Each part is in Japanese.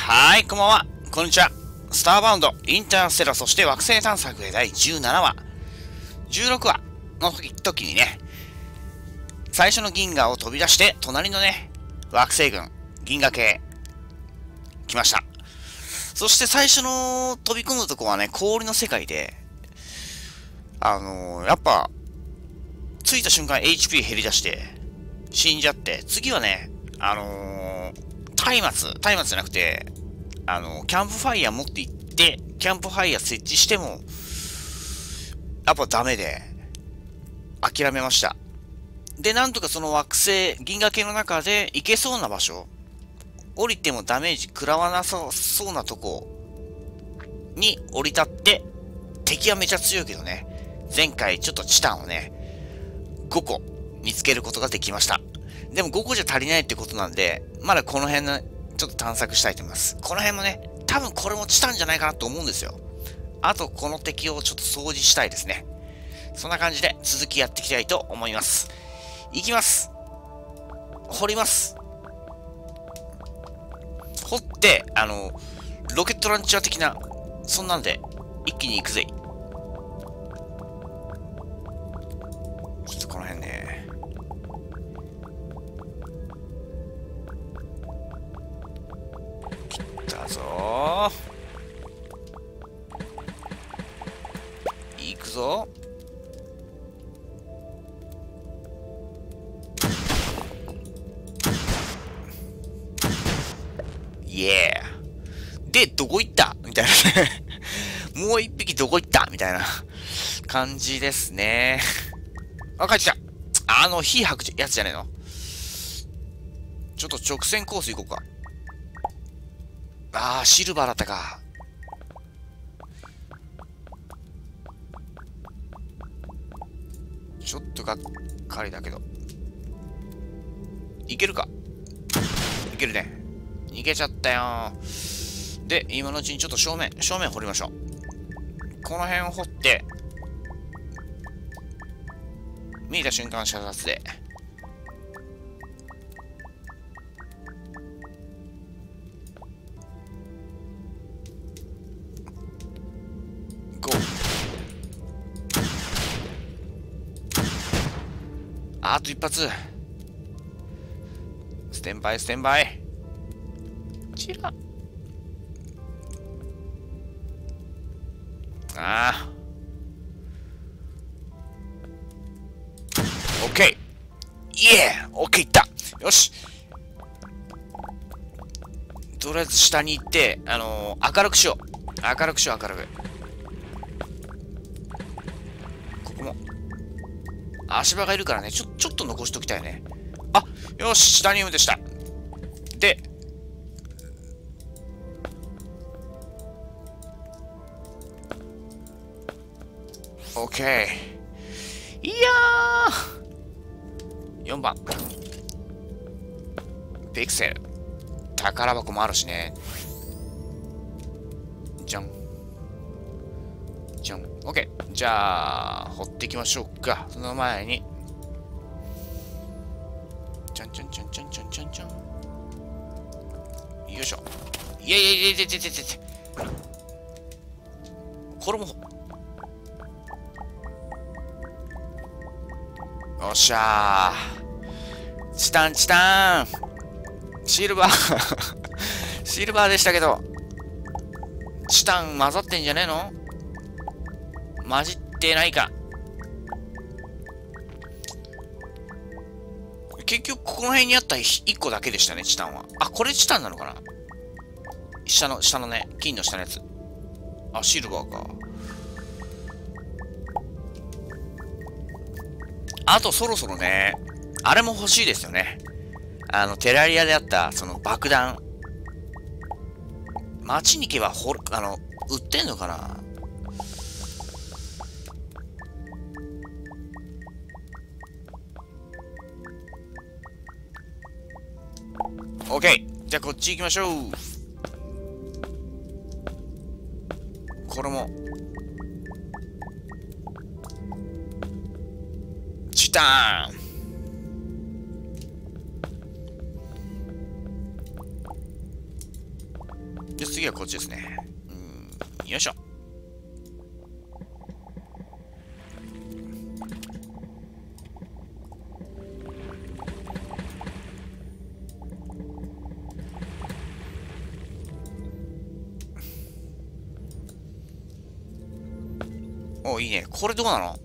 はい、こんばんは。こんにちは。スターバウンド、インターステラ、そして惑星探索へ第17話、16話の時にね、最初の銀河を飛び出して、隣のね、惑星群、銀河系、来ました。そして最初の飛び込むとこはね、氷の世界で、やっぱ、着いた瞬間 HP 減り出して、死んじゃって、次はね、松明じゃなくて、キャンプファイヤー持って行って、キャンプファイヤー設置しても、やっぱダメで、諦めました。で、なんとかその惑星、銀河系の中で行けそうな場所、降りてもダメージ食らわなそうなとこに降り立って、敵はめちゃ強いけどね、前回ちょっとチタンをね、5個見つけることができました。でも5個じゃ足りないってことなんで、まだこの辺のちょっと探索したいと思います。この辺もね、多分これもチタンじゃないかなと思うんですよ。あとこの敵をちょっと掃除したいですね。そんな感じで続きやっていきたいと思います。いきます。掘ります。掘って、ロケットランチャー的な、そんなんで一気に行くぜ。ちょっとこの辺ね。切ったぞー。行くぞ。イエー。で、どこ行ったみたいなね。もう一匹どこ行ったみたいな感じですね。あ、帰ってきた。火吐くやつじゃねえの。ちょっと直線コース行こうか。シルバーだったか。ちょっとがっかりだけど。いけるか。いけるね。逃げちゃったよ。で、今のうちにちょっと正面掘りましょう。この辺を掘って、見えた瞬間射殺で。ゴー。あと一発。ステンバイ。こちら。オッケー。イエー。オッケーいった。よし。とりあえず下に行って、明るくしよう。明るく。ここも。足場がいるからね、ちょっと残しときたいね。よし、下に産むでした。で、オッケー。いやー !4 番。ピクセル。宝箱もあるしね。じゃん。オッケー。じゃあ、掘っていきましょうか。その前に。ちゃん。よいしょ。いや。これも。よっしゃー。チタン。シルバーでしたけど。チタン混ざってんじゃねえの？混じってないか。結局この辺にあった1個だけでしたね、チタンは。これチタンなのかな？下のね、金の下のやつ。シルバーか。あとそろそろね、あれも欲しいですよね。テラリアであった、その爆弾。街に行けば売ってんのかな？オッケー。じゃあこっち行きましょう。これも。チタン。 で、次はこっちですね。よいしょ。お、いいね。これどうなの？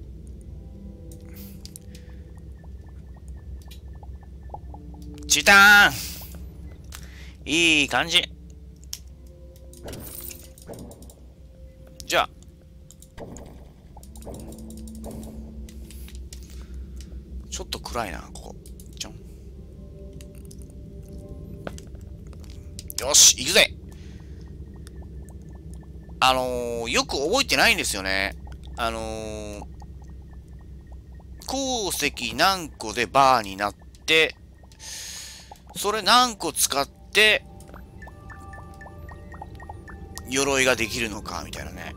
チターン、いい感じ。じゃあ、ちょっと暗いな、ここ。ちょん。よし、行くぜ。よく覚えてないんですよね。鉱石何個でバーになって、それ何個使って、鎧ができるのか、みたいなね。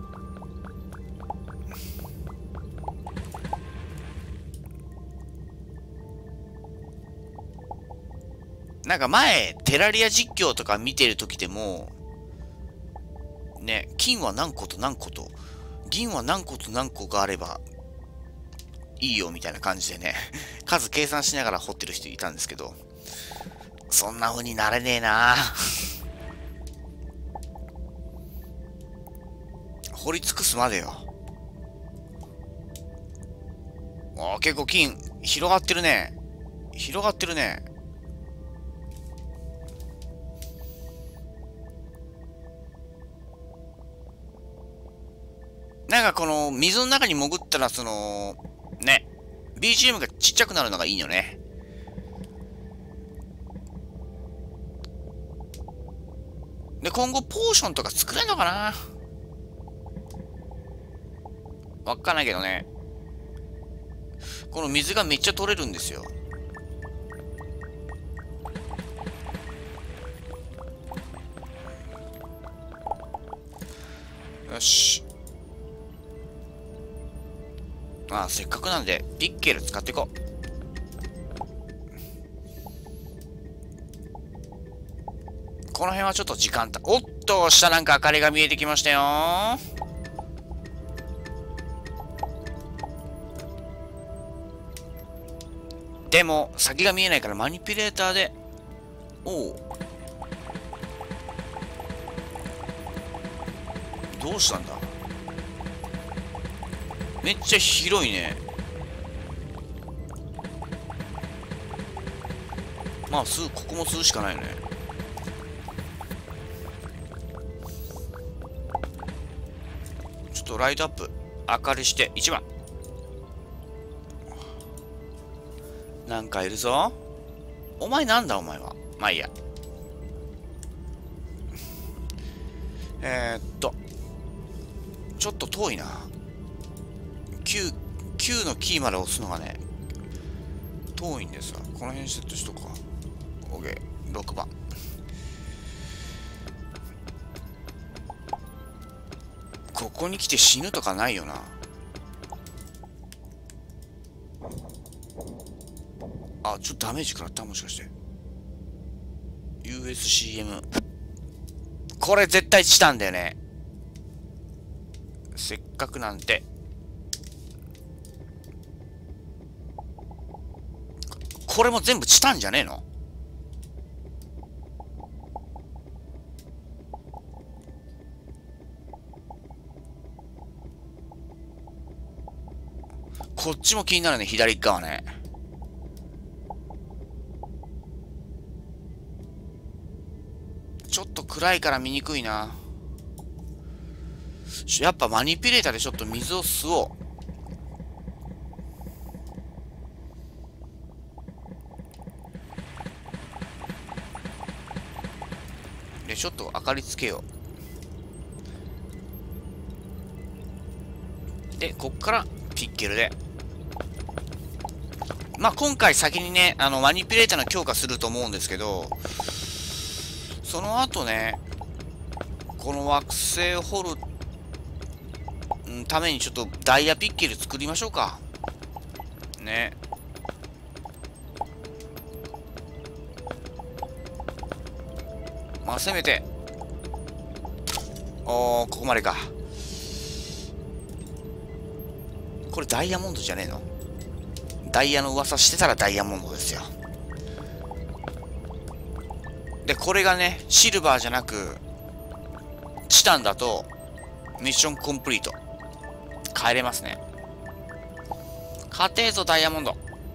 なんか前、テラリア実況とか見てるときでも、ね、金は何個と何個と、銀は何個と何個があればいいよみたいな感じでね、数計算しながら掘ってる人いたんですけど、そんな風になれねえな。掘り尽くすまでよ。あ、結構金、広がってるね。広がってるね。なんかこの水の中に潜ったらね、BGM がちっちゃくなるのがいいよね。で、今後ポーションとか作れるのかな？わかんないけどね。この水がめっちゃ取れるんですよ。よし。まあ、せっかくなんで、ピッケル使っていこう。この辺はちょっと時間おっと、下なんか明かりが見えてきましたよ。でも、先が見えないからマニピュレーターで。おう。どうしたんだ？めっちゃ広いね。まあ、ここも吸うしかないよね。ちょっとライトアップ、明かりして1番。なんかいるぞ。お前なんだお前は。まあいいや。ちょっと遠いな。9のキーまで押すのがね、遠いんですわ。この辺セットしとくか。OK。6番。ここに来て死ぬとかないよな。あ、ちょっとダメージ食らったもしかして。USCM。これ絶対チタンだよね。せっかくなんて。これも全部チタンじゃねえの？こっちも気になるね、左側ね。ちょっと暗いから見にくいな。やっぱマニピュレーターでちょっと水を吸おう。で、ちょっと明かりつけよう。で、こっからピッケルで。まあ、今回先にね、マニピュレーターの強化すると思うんですけど、その後ね、この惑星を掘る、ためにちょっとダイヤピッケル作りましょうか。ね。まあ、せめて、 おー、ここまでか。これダイヤモンドじゃねえの？ダイヤの噂してたらダイヤモンドですよ。で、これがね、シルバーじゃなく、チタンだと、ミッションコンプリート。帰れますね。勝てーぞ、ダイヤモンド。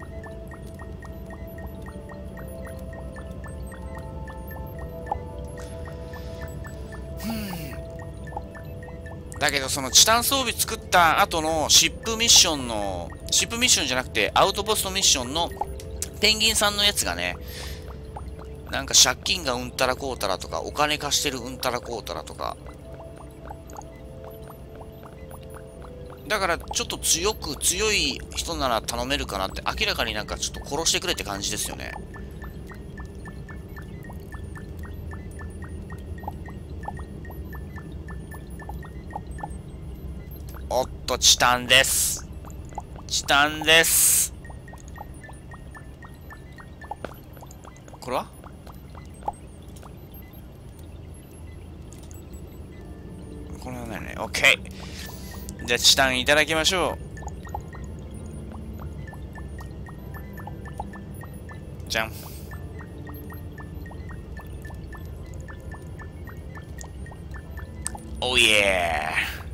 だけど、そのチタン装備作った後のシップミッションじゃなくて、アウトポストミッションのペンギンさんのやつがね、なんか借金がうんたらこうたらとか、お金貸してるうんたらこうたらとか。だからちょっと強い人なら頼めるかなって、明らかになんかちょっと殺してくれって感じですよね。おっと、チタンです。チタンです。これはこれはね、オッケー。じゃあ、チタンいただきましょう。じゃん。おいえ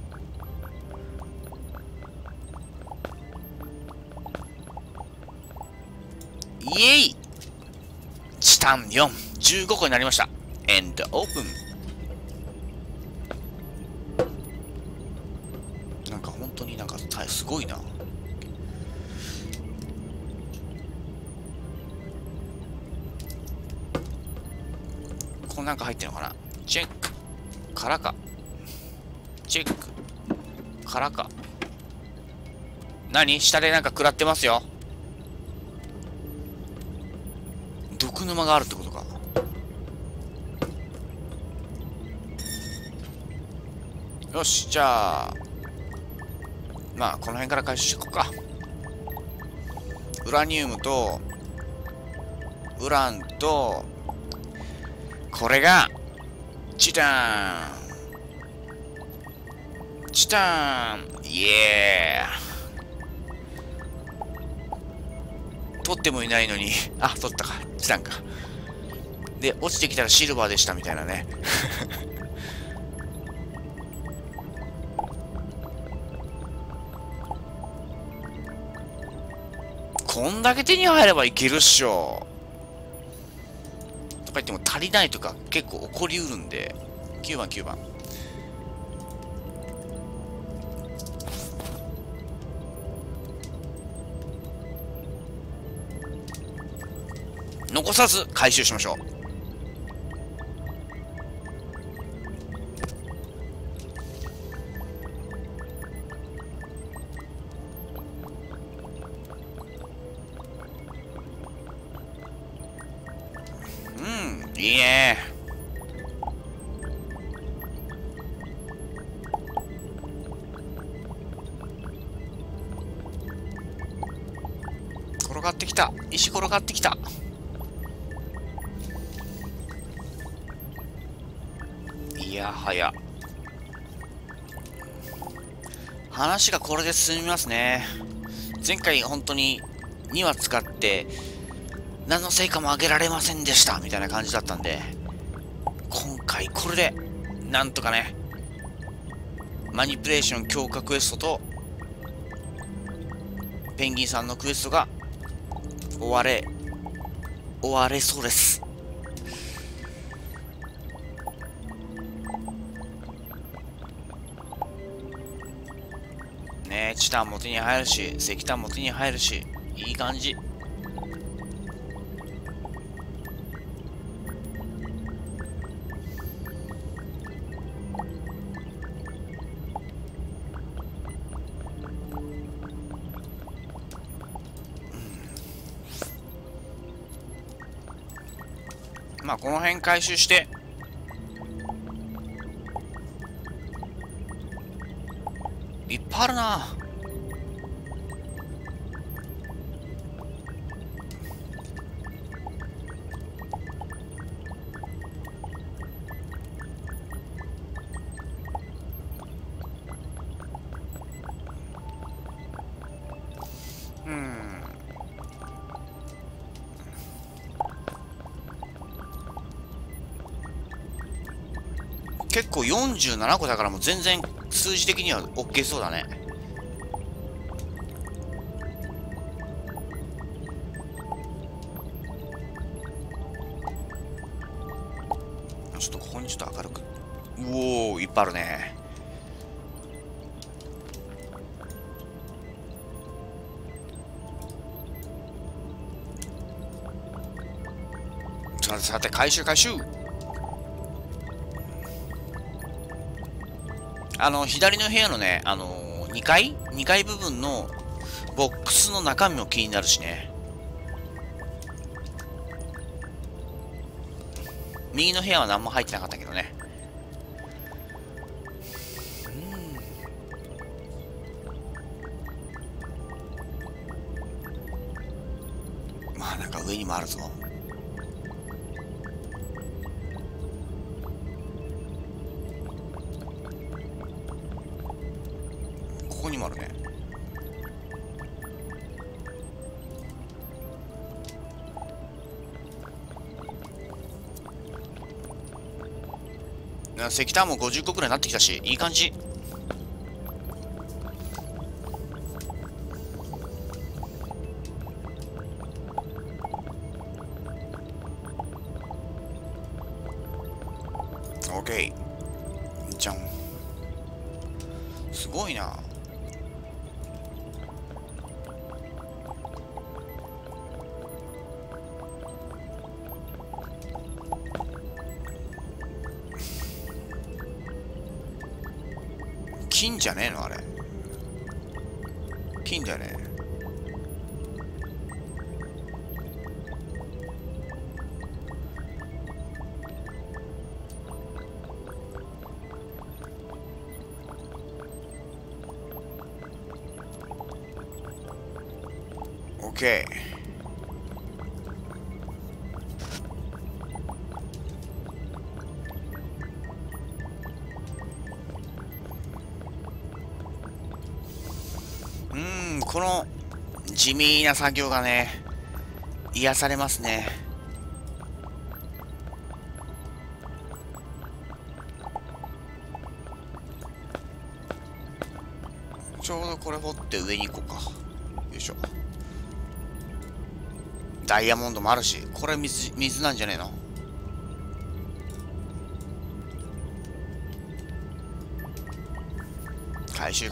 ー。イエイチタン4、15個になりました。エンドオープン。なんか本当になんかすごいな。こんなんか入ってるのかな。チェックからか。チェックからか。何下でなんか食らってますよ。毒沼があるってことか。よし、じゃあまあこの辺から回収していこうか。ウラニウムとウランと、これがチタン。チタンイエー。取ってもいないのにあ、取ったか。チタンか。で、落ちてきたらシルバーでしたみたいなねこんだけ手に入ればいけるっしょ。とか言っても足りないとか結構起こりうるんで、9番9番。残さず回収しましょう。いいね。転がってきた。石転がってきた。いやはや。話がこれで進みますね。前回本当に2話使って何の成果も上げられませんでしたみたいな感じだったんで、今回これでなんとかね、マニピュレーション強化クエストとペンギンさんのクエストが終われそうです。ねえ、チタンも手に入るし、石炭も手に入るし、いい感じ。まあこの辺回収していっぱいあるな。 結構47個だからもう全然数字的には OK そうだね。ちょっとここにちょっと明るく。うおー、いっぱいあるね。さてさて、回収。左の部屋のね、2階部分のボックスの中身も気になるしね。右の部屋は何も入ってなかったけどね。まあなんか上にもあるぞ。ここにもあるね。石炭も50個くらいになってきたし、いい感じ。オッケー。じゃん。すごいな。金じゃねえのあれ。金だよね。オッケー。この地味な作業がね、癒されますね。ちょうどこれ掘って上に行こうか。よいしょ。ダイヤモンドもあるし、これ水なんじゃねえの？回収。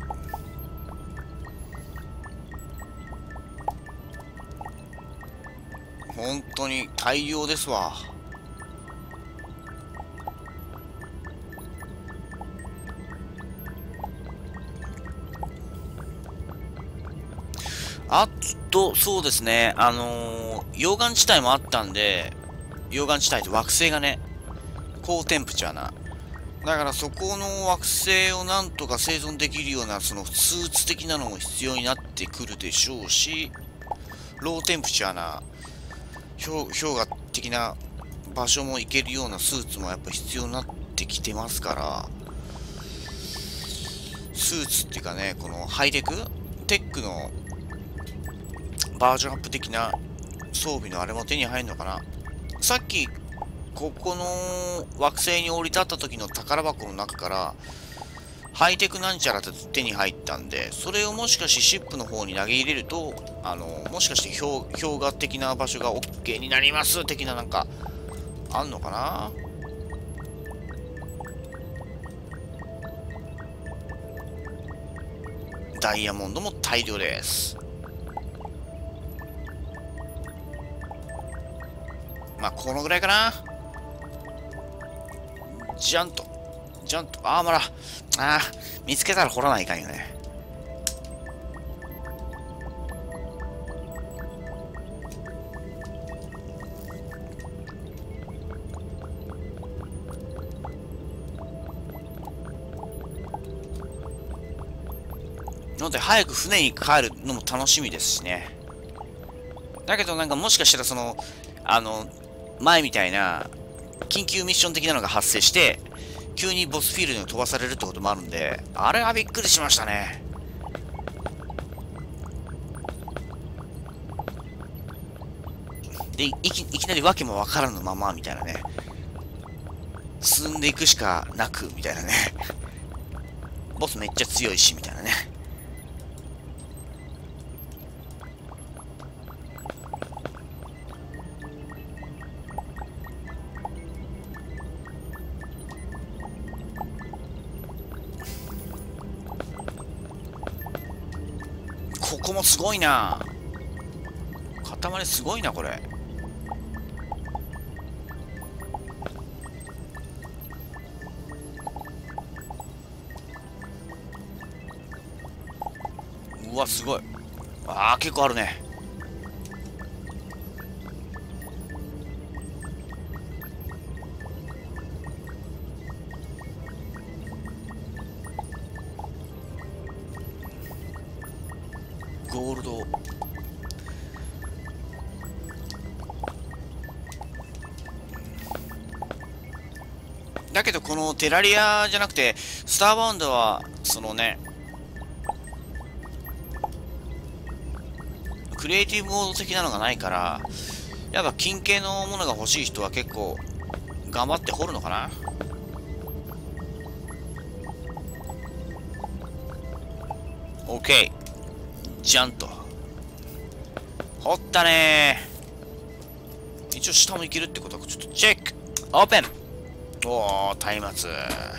本当に大量ですわ。あと、そうですね、溶岩地帯もあったんで、溶岩地帯って惑星がね、高テンプチャーな。だからそこの惑星をなんとか生存できるような、そのスーツ的なのも必要になってくるでしょうし、ローテンプチャーな、氷河的な場所も行けるようなスーツもやっぱ必要になってきてますから、スーツっていうかね、このハイテクテックのバージョンアップ的な装備のあれも手に入るのかな。さっき、ここの惑星に降り立った時の宝箱の中から、ハイテクなんちゃらって手に入ったんで、それをもしかしてシップの方に投げ入れると、もしかして氷河的な場所が OK になります的ななんか、あんのかな。ダイヤモンドも大量です。まあ、このぐらいかな。ジャンと。見つけたら掘らないかんよね。なので、早く船に帰るのも楽しみですしね。だけどなんかもしかしたら前みたいな、緊急ミッション的なのが発生して、急にボスフィールドに飛ばされるってこともあるんで、あれはびっくりしましたね。で、いきなり訳もわからぬままみたいなね。 進んでいくしかなく、みたいなね。ボスめっちゃ強いし、みたいなね。ここもすごいな。塊すごいな、これ。うわ、すごい。ああ、結構あるね。ゴールド。だけどこのテラリアじゃなくてスターバウンドはそのね、クリエイティブモード的なのがないから、やっぱ金系のものが欲しい人は結構頑張って掘るのかな。OK、ジャンと掘ったねー。一応下もいけるってことはちょっとチェック。オープン。おー、松明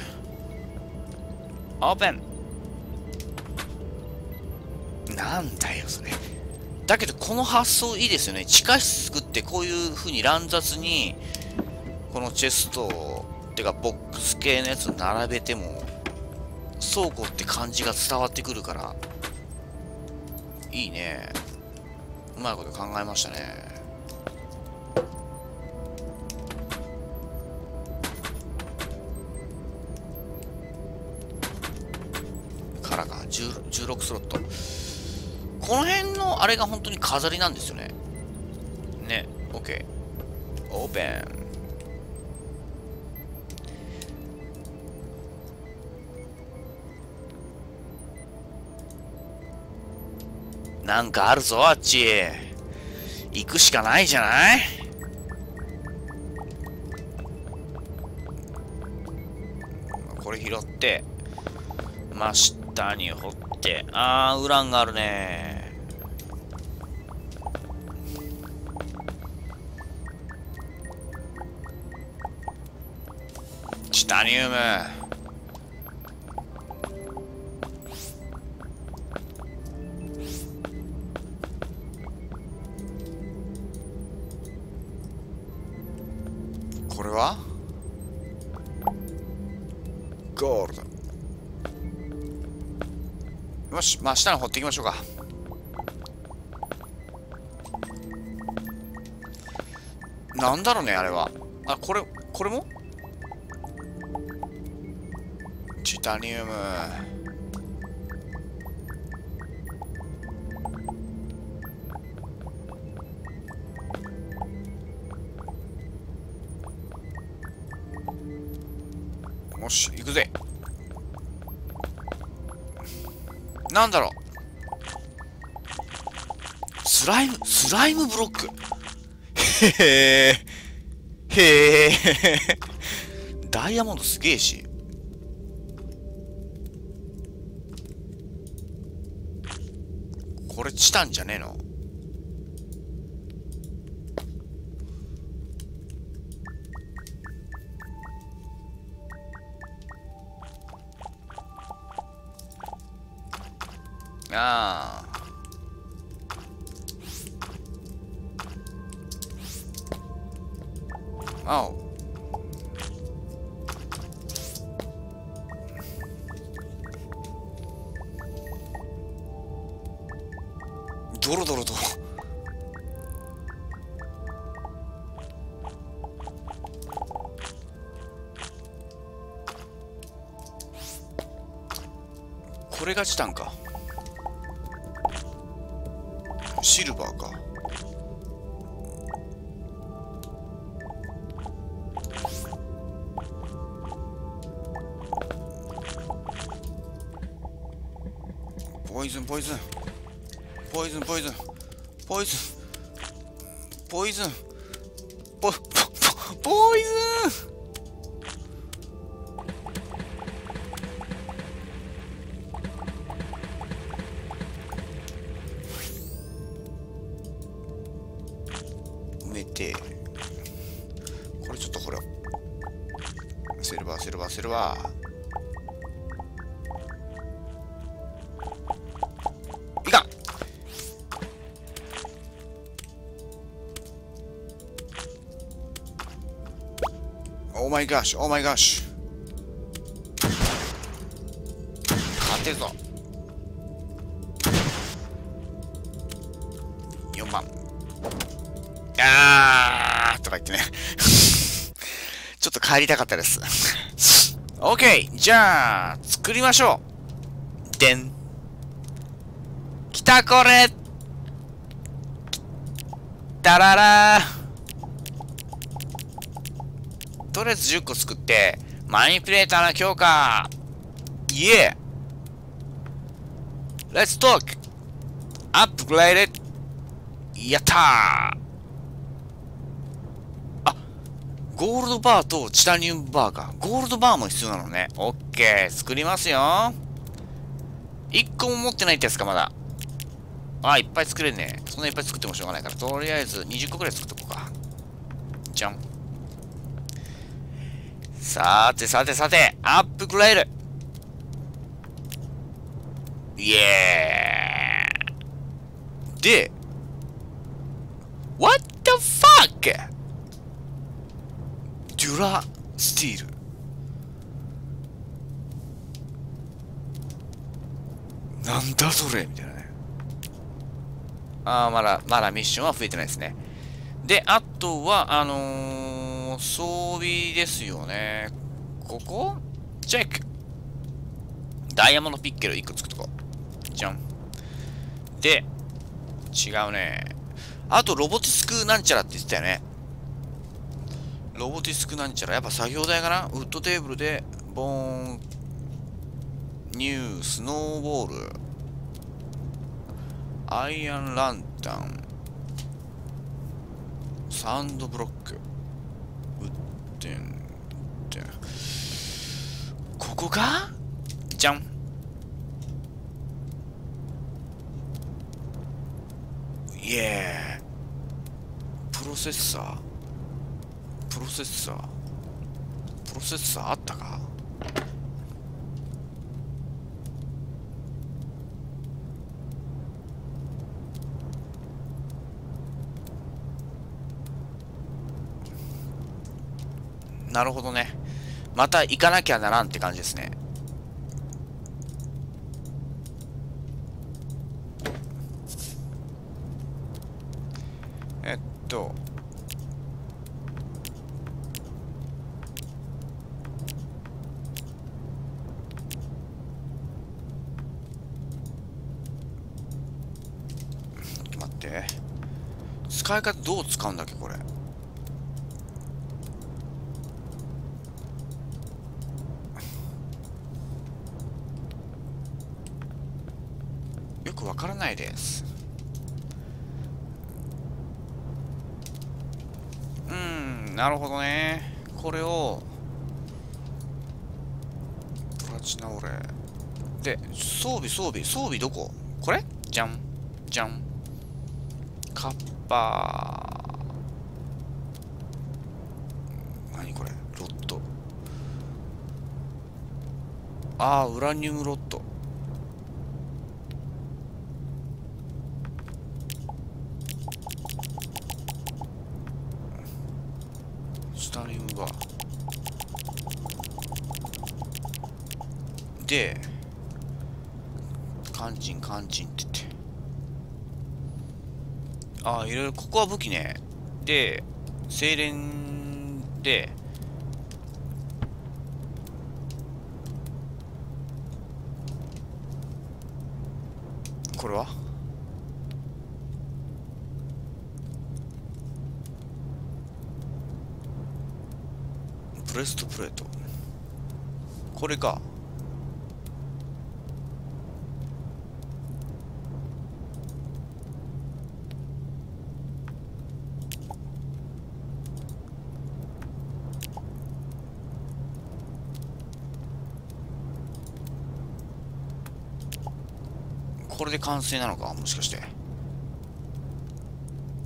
オープン。なんだよそれ。だけどこの発想いいですよね。地下室作ってこういう風に乱雑にこのチェストってかボックス系のやつ並べても倉庫って感じが伝わってくるからいいね。うまいこと考えましたね。からか16スロット。この辺のあれが本当に飾りなんですよね。ね、OK。オープン。なんかあるぞ、あっち。行くしかないじゃない。これ拾って、真下に掘って、ウランがあるね。チタニウム。これはゴールド。よし、まあ下に掘っていきましょうか。なんだろうね、あれは。あ、これもチタニウム。よし、行くぜ。なんだろう。スライムブロック。へえ。へえ。ダイヤモンドすげえし。これチタンじゃねえの？ああ。青。ドロドロと。これがチタンか。シルバーか。ポイズンポイズンポイズンポイズンポイズンポイズンポイズン。 セルバー、セルバー、セルバー。いかん。オーマイガッシュ、オーマイガッシュ。勝ってるぞ。4番。とか言ってね。ちょっと帰りたかったです。OK! じゃあ、作りましょう。でん。きたこれ。だららー。とりあえず10個作って、マニピュレーターの強化。イエー !Let's talk! アップグレード。やったー。あ、ゴールドバーとチタニウムバーか。ゴールドバーも必要なのね。オッケー。作りますよ。1個も持ってないってやつか、まだ。あ、いっぱい作れんね。そんないっぱい作ってもしょうがないから。とりあえず20個くらい作っとこうか。じゃん。さてさてさて、アップグレード。イエーイ。で、What the fuck? デュラスティール。なんだそれみたいなね。まだミッションは増えてないですね。で、あとは、装備ですよね。ここチェック。ダイヤモンドピッケル1個作っとこう。じゃん。で、違うね。あと、ロボティスクなんちゃらって言ってたよね。ロボティスクなんちゃら。やっぱ作業台かな。ウッドテーブルで、ボーン、ニュー、スノーボール、アイアンランタン、サンドブロック、ウッデン、ここかじゃん。イエー。プロセッサーあったか。なるほどね。また行かなきゃならんって感じですね。ちょっと待って。使い方どう使うんだっけこれ。よくわからないです。なるほどね。これをプラチナオレで、装備どここれじゃんじゃん。カッパー。何これロッド。ウラニウムロッド。スタリウムバーで、カンチンって言って。いろいろ、ここは武器ね。で、精錬で、これはブレストプレート。これか。これで完成なのかもしかして。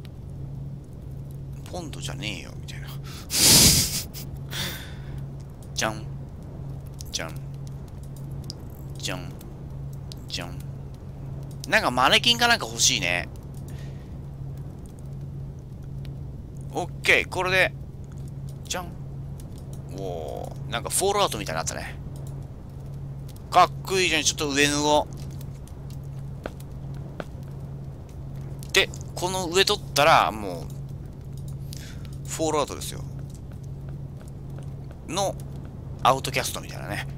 ポンドじゃねえよみたいな。 じゃん。じゃん。じゃん。じゃん。なんかマネキンかなんか欲しいね。オッケー、これで、じゃん。おー、なんかフォールアウトみたいになったね。かっこいいじゃん、ちょっと上脱ごう。で、この上取ったら、もう、フォールアウトですよ。の、アウトキャストみたいなね。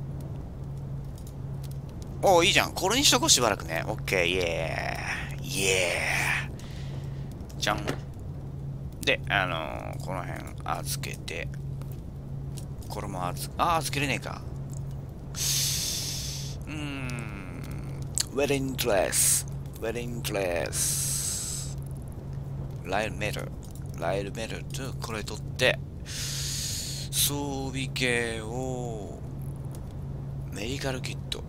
おー、いいじゃん。これにしとこう、しばらくね。オッケー、イエーイ。イエーじゃん。で、この辺預けて、これも預けれねえか。ウェディングドレス。ウェディングドレス。ライルメタル。ライルメタルと、これ取って、装備系を、メディカルキット。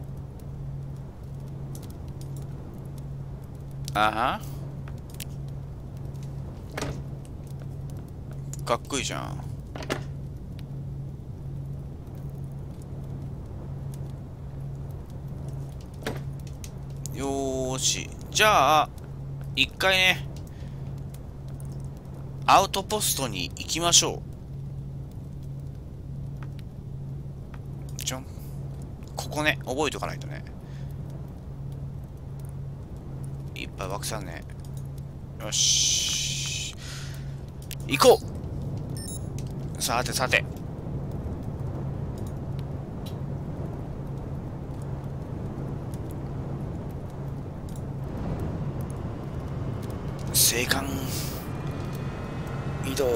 あはかっこいいじゃん。よーし。じゃあ、一回ね、アウトポストに行きましょう。じゃん。ここね、覚えておかないとね。いっぱい枠さんね。よし。行こう。さてさて。青函移動。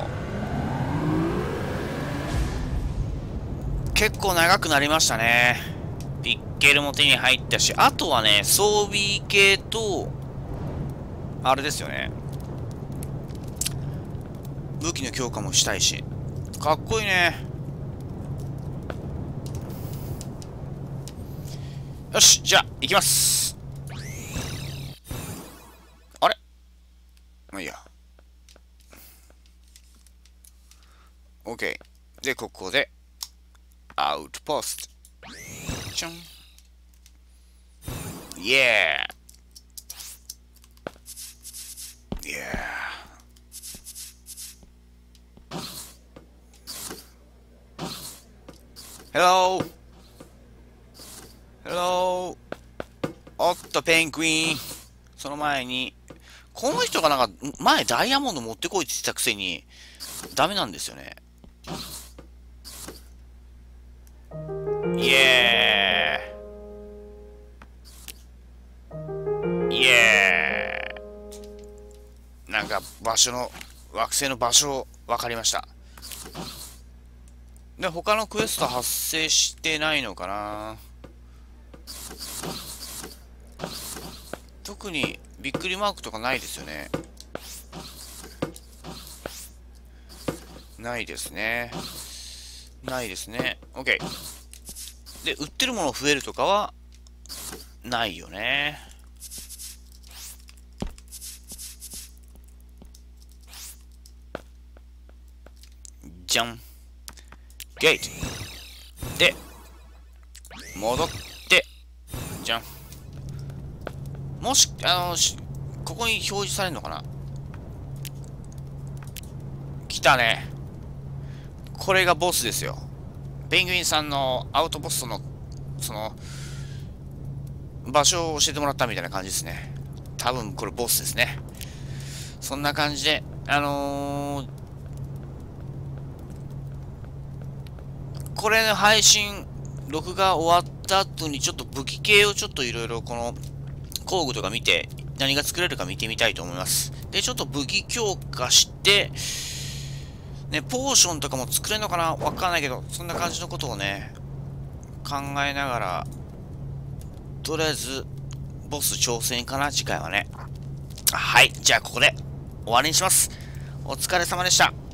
結構長くなりましたね。ピッケルも手に入ったし、あとはね、装備系と、あれですよね。武器の強化もしたいし。かっこいいね。よし、じゃあ、行きます。あれまあいいや。OK。で、ここで、アウトポスト。ちょん。イエーイエーヘローヘローおっと、ペングイーン。その前に、この人がなんか、前ダイヤモンド持ってこいって言ってたくせに、ダメなんですよね。イエーイエーなんか惑星の場所分かりました。で、他のクエスト発生してないのかな。特にびっくりマークとかないですよね。ないですね。ないですね。OK。で、売ってるもの増えるとかは、ないよね。じゃん。ゲート。で、戻って、じゃん。もし、ここに表示されるのかな。来たね。これがボスですよ。ペンギンさんのアウトポストの、場所を教えてもらったみたいな感じですね。多分これボスですね。そんな感じで、これの配信、録画終わった後にちょっと武器系をちょっといろいろこの工具とか見て、何が作れるか見てみたいと思います。で、ちょっと武器強化して、ね、ポーションとかも作れるのかなわかんないけど、そんな感じのことをね、考えながら、とりあえず、ボス挑戦かな次回はね。はい。じゃあ、ここで終わりにします。お疲れ様でした。